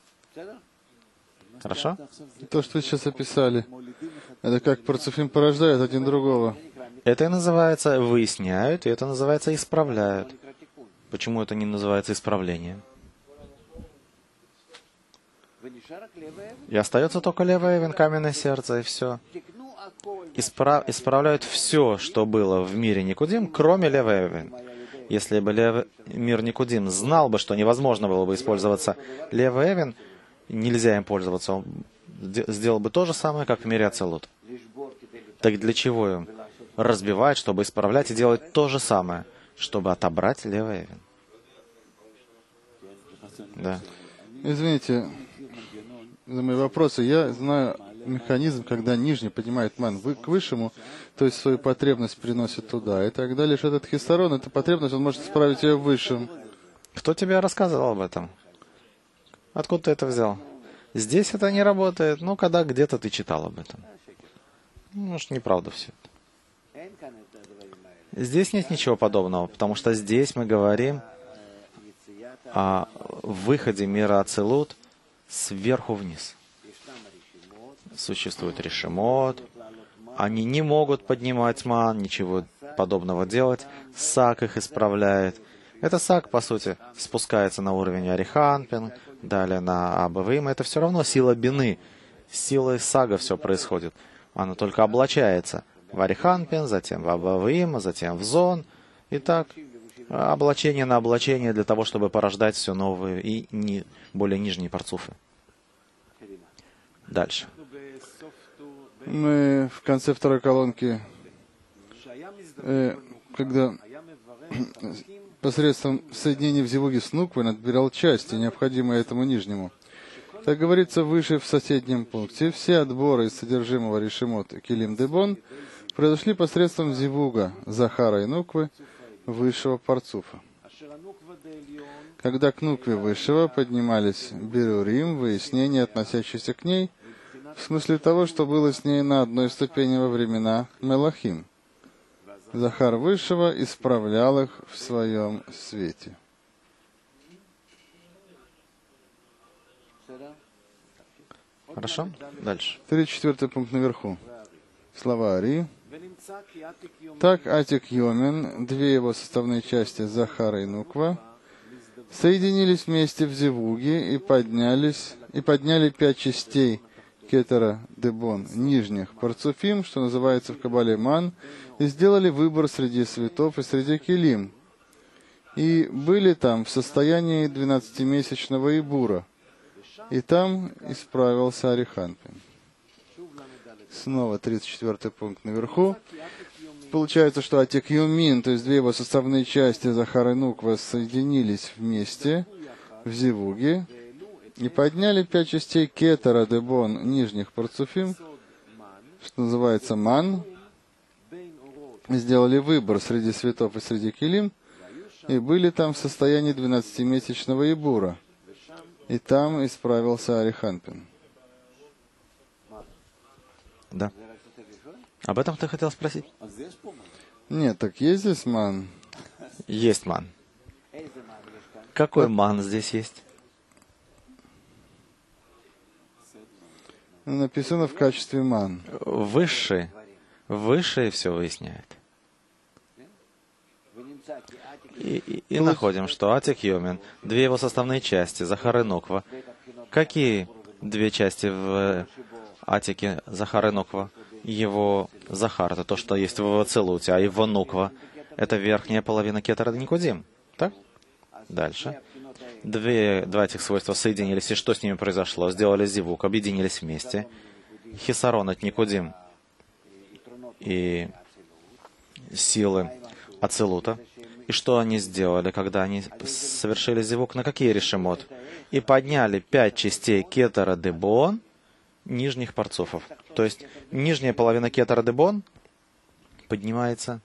Хорошо? То, что вы сейчас описали, это как парцуфим порождает один другого. Это и называется выясняют, и это называется исправляют. Почему это не называется исправлением? И остается только Левевин, каменное сердце, и все. Испра- исправляют все, что было в мире Никудим, кроме Левевин. Если бы Лев... мир Никудим знал бы, что невозможно было бы использоваться Левевин, нельзя им пользоваться, он сделал бы то же самое, как в мире Ацелут. Так для чего им разбивать, чтобы исправлять и делать то же самое, чтобы отобрать Левевин? Да. Извините за мои вопросы. Я знаю механизм, когда нижний поднимает ман вы- к высшему, то есть свою потребность приносит туда. И тогда лишь этот хисарон, эту потребность, он может исправить ее в высшем. Кто тебе рассказывал об этом? Откуда ты это взял? Здесь это не работает. Ну, когда где-то ты читал об этом. Может, неправда все это. Здесь нет ничего подобного, потому что здесь мы говорим о выходе мира Ацелут сверху вниз. Существует решимот. Они не могут поднимать ман, ничего подобного делать. Сак их исправляет. Это сак, по сути, спускается на уровень Ариханпин, далее на Абавим. Это все равно сила бины. Силой сага все происходит. Она только облачается в Ариханпин, затем в Абавим, затем в Зон. И так, облачение на облачение для того, чтобы порождать все новые и не, более нижние парцуфы. Дальше. Мы в конце второй колонки, э, когда посредством соединения в зивуге с нуквой он отбирал части, необходимые этому нижнему. Так говорится выше в соседнем пункте. Все отборы из содержимого решимот Килим Дебон произошли посредством зивуга Захара и нуквы высшего парцуфа. Когда к нукве высшего поднимались бирюрим, выяснения, относящиеся к ней, в смысле того, что было с ней на одной ступени во времена Мелахим. Захар высшего исправлял их в своем свете. Хорошо? Дальше. тридцать четвёртый пункт наверху. Слова Ари. Так Атик Йомен, две его составные части, Захара и Нуква, соединились вместе в Зевуге и поднялись, и подняли пять частей Кетера Дебон, нижних парцуфим, что называется в Кабале Ман, и сделали выбор среди светов и среди килим. И были там в состоянии двенадцатимесячного Ибура. И там исправился Ариханпин. Снова тридцать четвёртый пункт наверху. Получается, что Атик Юмин, то есть две его составные части Захар и Нуква, соединились вместе в Зивуге и подняли пять частей Кетера Дебон нижних парцуфим, что называется Ман, сделали выбор среди светов и среди килим, и были там в состоянии двенадцатимесячного Ибура. И там исправился Ариханпин. Да. Об этом ты хотел спросить? Нет, так есть здесь ман? Есть ман. Какой ман здесь есть? Написано в качестве ман. Высший. Высший все выясняет. И, и, и находим, что Атик Йомин, две его составные части, Захар и Нуква. Какие две части в Атике Захар и Нуква? Его Захар — это то, что есть в Ацилуте, а его Нуква — это верхняя половина Кетера Никудим. Так? Дальше. Две, два этих свойства соединились, и что с ними произошло? Сделали зивук, объединились вместе. Хисарон от Никудим и силы Ацилута. И что они сделали, когда они совершили зивук? На какие решимот? И подняли пять частей Кетера Дебон нижних парцуфов. То есть нижняя половина Кетера Дебон поднимается.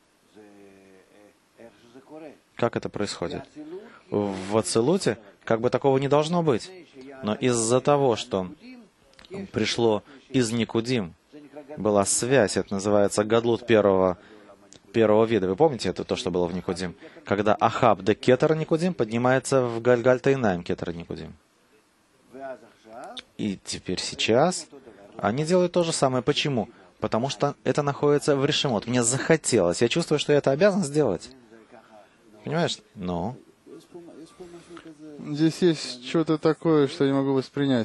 Как это происходит? В Ацилуте как бы такого не должно быть. Но из-за того, что пришло из Никудим, была связь, это называется гадлут первого, первого вида. Вы помните это, то, что было в Никудим? Когда Ахаб де Кетера Никудим поднимается в Гальгальта Инаим Кетера Никудим. И теперь сейчас они делают то же самое. Почему? Потому что это находится в решимот. Мне захотелось. Я чувствую, что я это обязан сделать. Понимаешь? Ну. Здесь есть что-то такое, что я не могу воспринять.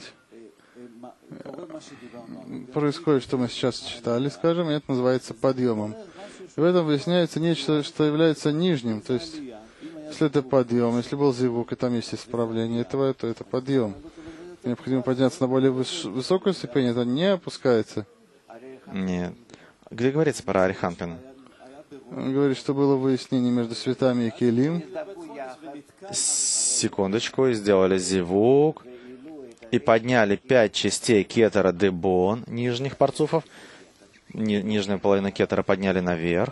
Происходит, что мы сейчас читали, скажем, и это называется подъемом. И в этом выясняется нечто, что является нижним. То есть, если это подъем, если был зивук, и там есть исправление этого, то это подъем. Необходимо подняться на более выс- высокую ступень, это не опускается. Нет. Где говорится про Ариханпин? Он говорит, что было выяснение между светами и келим. Секундочку. Сделали зивук. И подняли пять частей Кетера Дебон, нижних парцуфов. Ни, нижняя половина Кетера подняли наверх.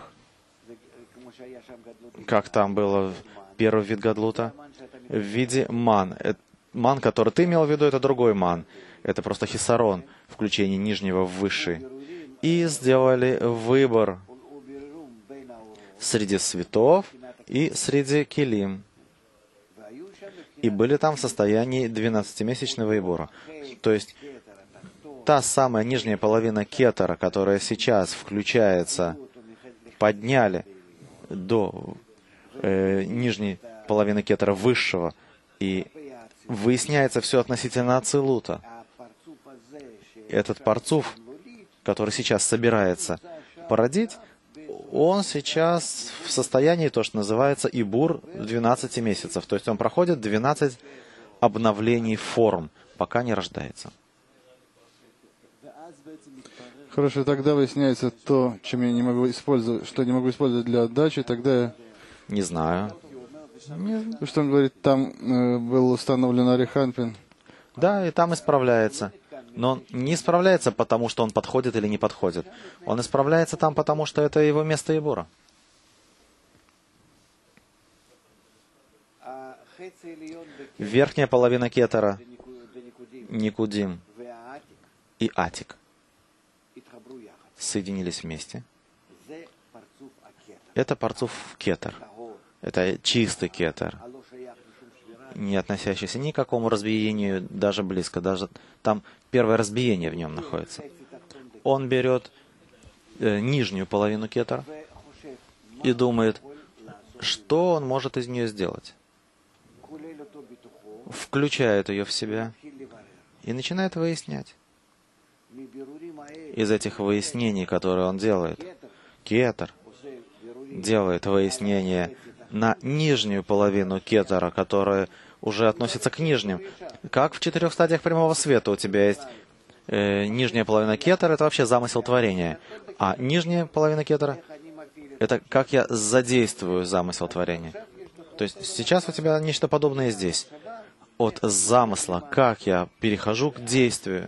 Как там было первый вид гадлута? В виде ман. Ман, который ты имел в виду, это другой ман. Это просто хисарон, включение нижнего в высший. И сделали выбор среди светов и среди келим. И были там в состоянии двенадцатимесячного ибура. То есть та самая нижняя половина кетера, которая сейчас включается, подняли до э, нижней половины кетера высшего, и выясняется все относительно Ацилута. Этот парцуф, который сейчас собирается породить, он сейчас в состоянии, то, что называется, ибур двенадцати месяцев. То есть он проходит двенадцать обновлений форм, пока не рождается. Хорошо, тогда выясняется то, чем я не могу использовать, что не могу использовать для отдачи, тогда я... Не знаю. Не... Что он говорит, там э, был установлен Ариханпин. Да, и там исправляется. Но он не исправляется, потому что он подходит или не подходит. Он исправляется там, потому что это его место ибура. Верхняя половина кетера, Никудим и Атик соединились вместе. Это парцуф кетер. Это чистый кетер, не относящийся ни к какому разбиению, даже близко. Даже там первое разбиение в нем находится. Он берет э, нижнюю половину кетера и думает, что он может из нее сделать. Включает ее в себя и начинает выяснять. Из этих выяснений, которые он делает, кетер делает выяснение на нижнюю половину кетера, которая уже относится к нижним. Как в четырех стадиях прямого света у тебя есть э, нижняя половина кетера — это вообще замысел творения. А нижняя половина кетера — это как я задействую замысел творения. То есть сейчас у тебя нечто подобное здесь. От замысла, как я перехожу к действию.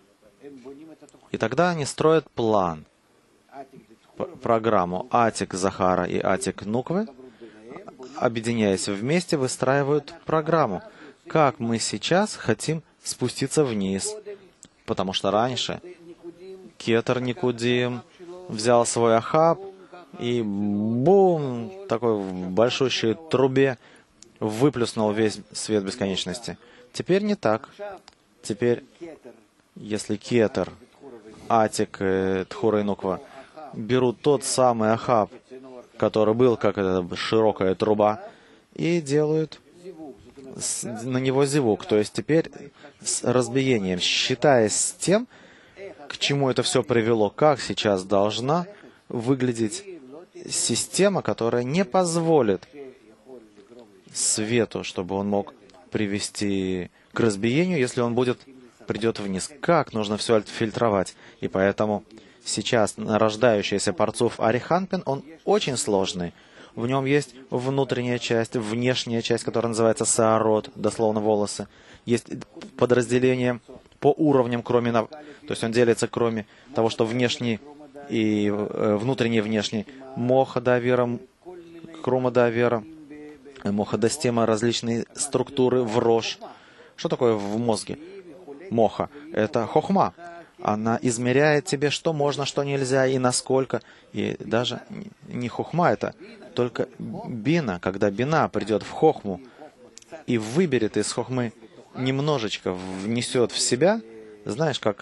И тогда они строят план, программу Атик Захара и Атик Нуквы, объединяясь вместе, выстраивают программу, как мы сейчас хотим спуститься вниз. Потому что раньше Кетер Никудим взял свой Ахаб и бум, такой в большущей трубе выплюснул весь свет бесконечности. Теперь не так. Теперь, если Кетер, Атик, э, Тхура и Нуква берут тот самый Ахаб, который был, как эта широкая труба, и делают с, на него зивук. То есть теперь с разбиением, считаясь с тем, к чему это все привело, как сейчас должна выглядеть система, которая не позволит свету, чтобы он мог привести к разбиению, если он будет, придет вниз. Как нужно все фильтровать? И поэтому сейчас нарождающийся Парцуф Ариханпин, он очень сложный. В нем есть внутренняя часть, внешняя часть, которая называется саарот, дословно волосы. Есть подразделение по уровням, кроме... То есть он делится, кроме того, что внешний и внутренний и внешний. Моха Давира, Крума Давира, Моха Дастема, различные структуры в рож. Что такое в мозге? Моха — это хохма. Она измеряет тебе, что можно, что нельзя и насколько. И даже не хохма это, только бина, когда бина придет в хохму и выберет из хохмы немножечко, внесет в себя, знаешь, как...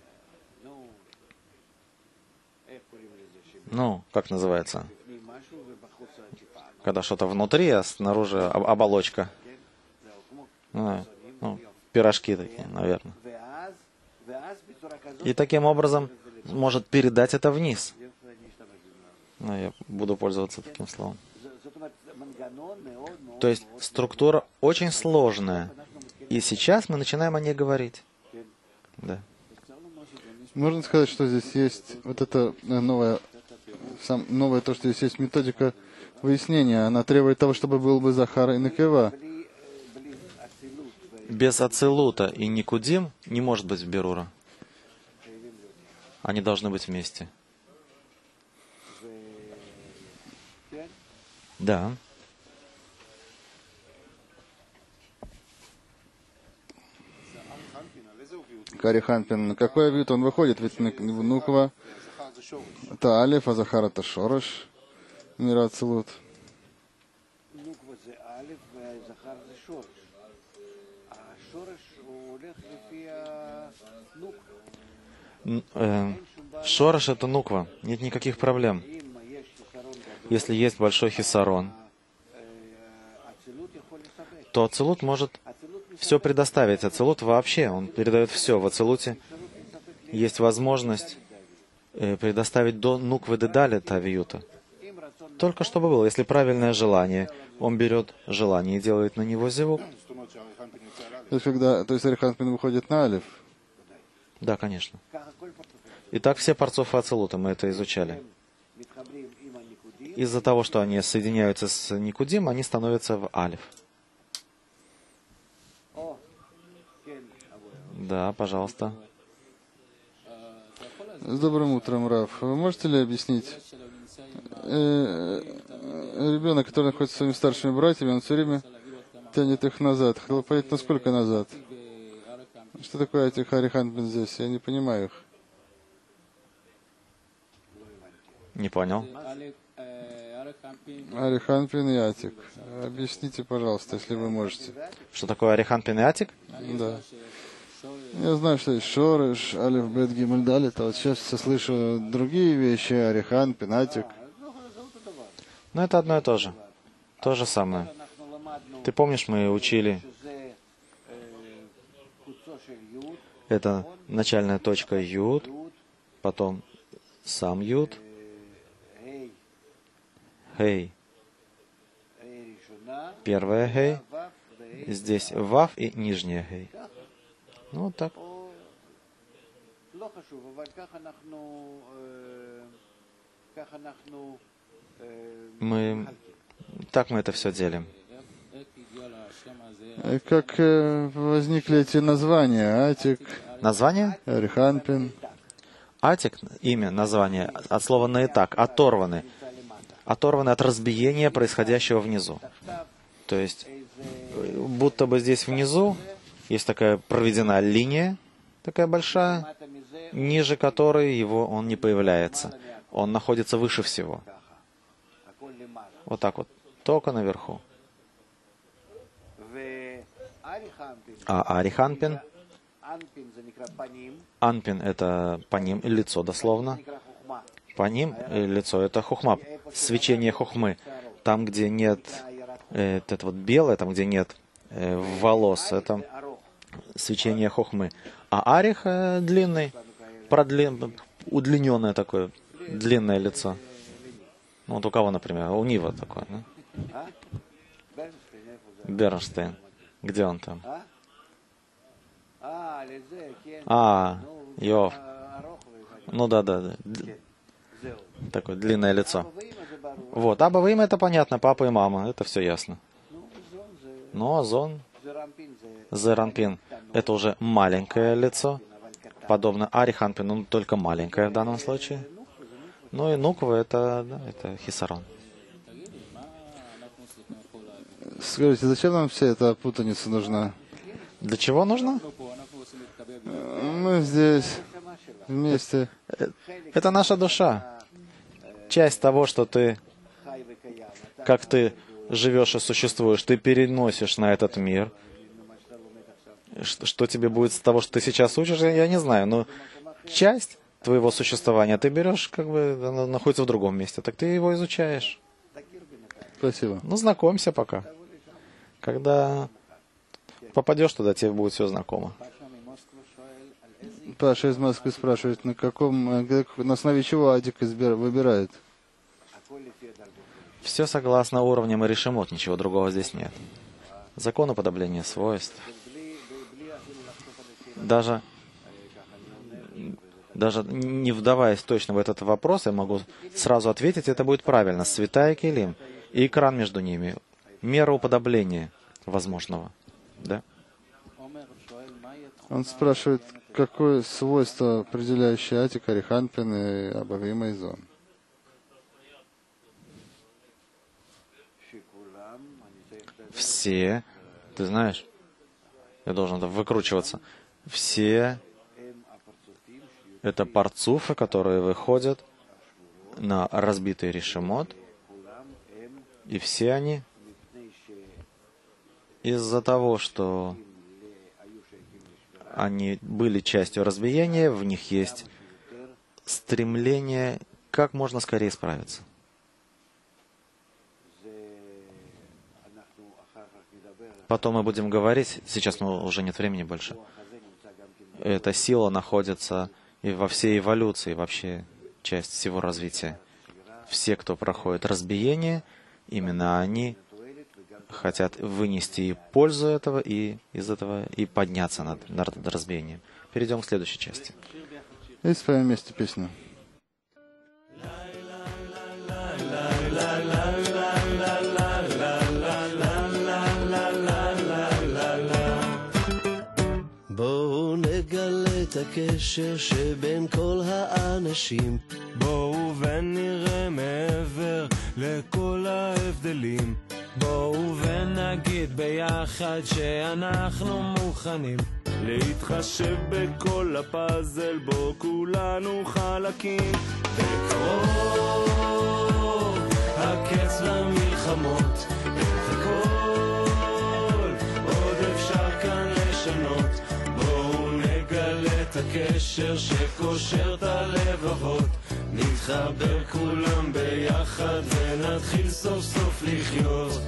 Ну, как называется? Когда что-то внутри, а снаружи оболочка. Ну, ну, пирожки такие, наверное. И таким образом может передать это вниз. Ну, я буду пользоваться таким словом. То есть структура очень сложная. И сейчас мы начинаем о ней говорить. Да. Можно сказать, что здесь есть вот это новое, сам, новое то, что здесь есть методика выяснения. Она требует того, чтобы был бы Захар и Некева. Без Ацилута и Никудим не может быть Берура. Они должны быть вместе. Да. Кариханпин, на какой вид он выходит? Ведь Нуква это Алиф, а Захар это Шорош. Мира Ацилут. Шорош — это Нуква. Нет никаких проблем. Если есть большой хисарон, то Ацилут может все предоставить. Ацилут вообще, он передает все. В Ацилуте есть возможность предоставить до Нуквы Дедали Тавиюта. Только чтобы было. Если правильное желание, он берет желание и делает на него зевук. То есть, когда, то есть Ариханпин выходит на Алиф? Да, конечно. Итак, все парцофы Ацилута, мы это изучали. Из-за того, что они соединяются с Никудим, они становятся в Алиф. Да, пожалуйста. С добрым утром, Раф. Вы можете ли объяснить? Э, ребенок, который находится с своими старшими братьями, он все время тянет их назад. Хотел понять, насколько назад. Что такое этих Ариханпин здесь? Я не понимаю их. Не понял. Ариханпин и Атик. Объясните, пожалуйста, если вы можете. Что такое Ариханпин и Атик? Да. Я знаю, что есть Шореш, Алиф, Бет, Гимель, Далит, а вот сейчас я слышу другие вещи, Ариханпин, Атик. Но это одно и то же. То же самое. Ты помнишь, мы учили, это начальная точка Юд, потом сам Юд, Хей. Первая Хей, здесь Вав и нижняя Хей. Ну, вот так. Мы так мы это все делим. И как э, возникли эти названия? Атик, Название? Ариханпин. Атик, имя, название, от слова наитак, оторваны. Оторваны от разбиения, происходящего внизу. То есть, будто бы здесь внизу есть такая проведена линия, такая большая, ниже которой его он не появляется. Он находится выше всего. Вот так вот, только наверху. А Ариханпин, Анпин — это паним, лицо дословно. Паним, лицо — это хухма, свечение хухмы. Там, где нет, э, это вот белое, там, где нет э, волос, это свечение хухмы. А Арих э, длинный, продлин, удлиненное такое, длинное лицо. Ну, вот у кого, например? У Нива такое, да? Бернштейн. Где он там? А, Йов. Ну да, да, да. Такое длинное лицо. Вот. Аба Ваима — это понятно, папа и мама, это все ясно. Но Зон, Зеранпин — это уже маленькое лицо, подобно Ариханпину, но только маленькое в данном случае. Ну и Нуква — это, да, это Хисарон. Скажите, зачем нам вся эта путаница нужна? Для чего нужно? Мы здесь вместе. Это наша душа. Часть того, что ты, как ты живешь и существуешь, ты переносишь на этот мир. Что тебе будет с того, что ты сейчас учишь, я не знаю, но часть твоего существования ты берешь, как бы, она находится в другом месте, так ты его изучаешь. Спасибо. Ну, знакомься пока. Когда попадешь туда, тебе будет все знакомо. Паша из Москвы спрашивает, на каком, на основе чего Адик избир, выбирает? Все согласно уровням и решимот, ничего другого здесь нет. Закон уподобления свойств. Даже, даже не вдаваясь точно в этот вопрос, я могу сразу ответить, это будет правильно. Святая Келим и экран между ними. Мера уподобления возможного. Да? Он спрашивает, какое свойство, определяющее Атик, Ариханпин и Аба Ваима и Зон? Все, ты знаешь, я должен выкручиваться, все это парцуфы, которые выходят на разбитый решемот, и все они из-за того, что они были частью разбиения, в них есть стремление как можно скорее справиться. Потом мы будем говорить, сейчас мы, уже нет времени больше. Эта сила находится и во всей эволюции, вообще часть всего развития. Все, кто проходит разбиение, именно они хотят вынести и пользу этого, и из этого, и подняться над, над разбиением. Перейдем к следующей части. И споем вместе песню. בואו נגלה את הקשר שבין כל האנשים. בואו ונראה מעבר לכל ההבדלים. בואו ונגיד ביחד שאנחנו מוכנים להתחשב בכל הפאזל בו כולנו חלקים. בקרוב הקץ למלחמות, את הכל עוד אפשר כאן לשנות. בואו נגלה את הקשר שקושר את הלבבות, נתחבר כולם ביחד ונתחיל סוף סוף לחיות.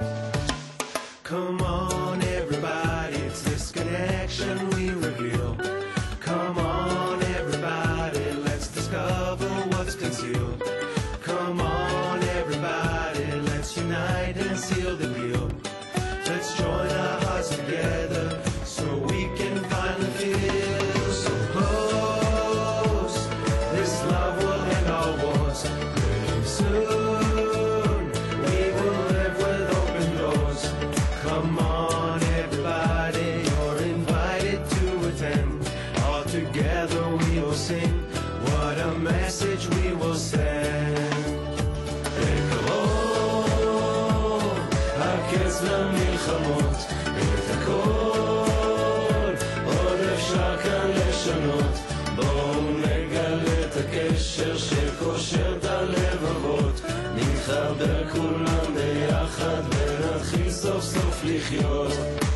Come on everybody, it's this connection we reveal. Come on everybody, let's discover what's concealed. Come on everybody, let's unite and seal the deal. Let's join our hearts together so we can finally feel so close. message we will send. בקרוב, הקץ למלחמות, את הכל עוד אפשר כאן לשנות. בואו נגלה את הקשר שקושר את הלבבות, נתחבר כולם ביחד ונתחיל סוף סוף לחיות.